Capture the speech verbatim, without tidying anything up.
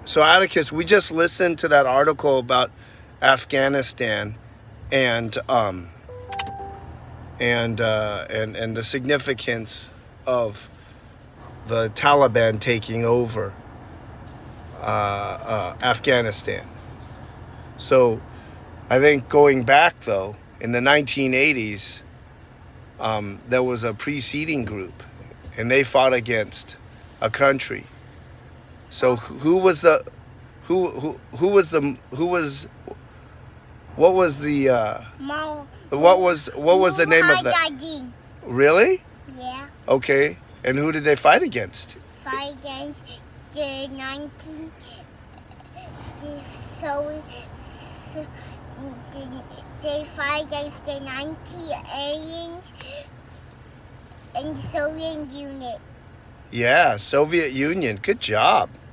So Atticus, we just listened to that article about Afghanistan, and um, and uh, and and the significance of the Taliban taking over uh, uh, Afghanistan. So I think going back though, in the nineteen eighties, um, there was a preceding group, and they fought against a country. So who was the, who who who was the who was, what was the, uh, Mo, what was what was the name of that? Really? Yeah. Okay. And who did they fight against? Fight against the nineteen. The, so, so the, they fight against the nineteen aliens and the Soviet Union. Yeah, Soviet Union. Good job.